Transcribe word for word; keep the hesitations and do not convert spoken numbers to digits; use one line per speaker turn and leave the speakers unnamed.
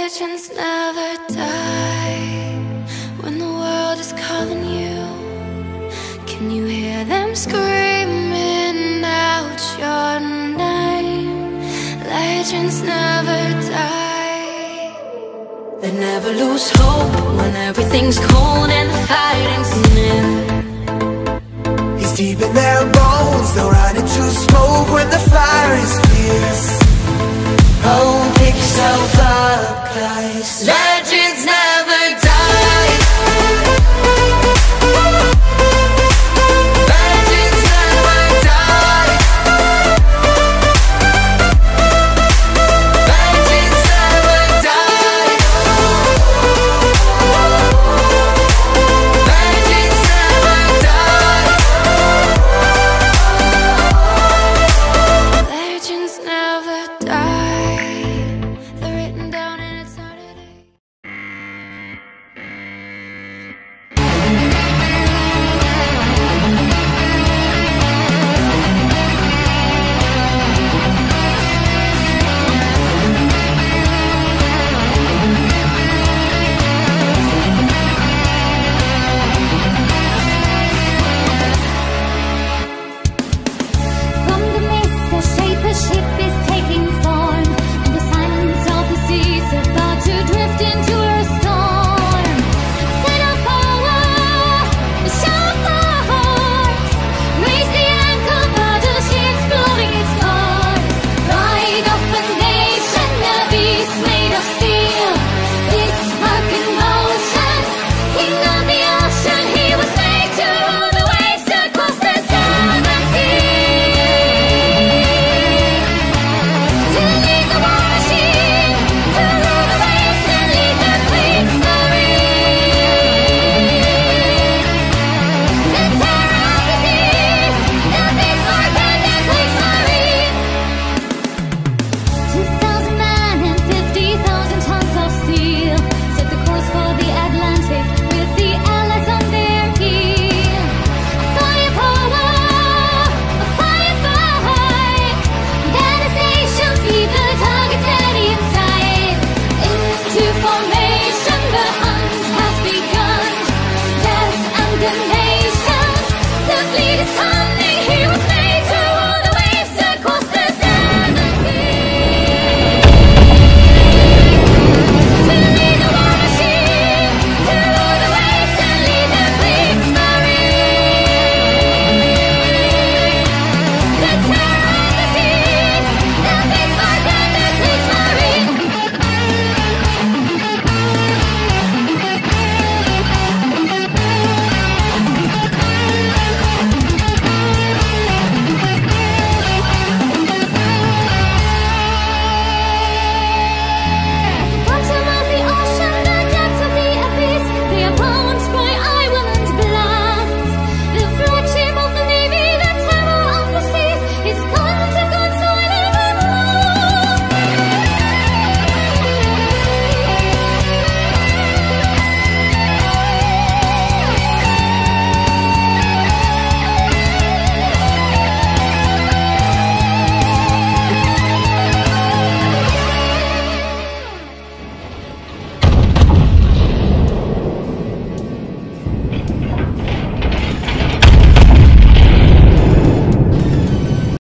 Legends never die when the world is calling you. Can you hear them screaming out your name? Legends never die. They never lose hope when everything's cold and the fighting's near.
It's deep in their bones, they'll run into smoke when the fire is fierce. Oh, pick yourself up, guys. Legends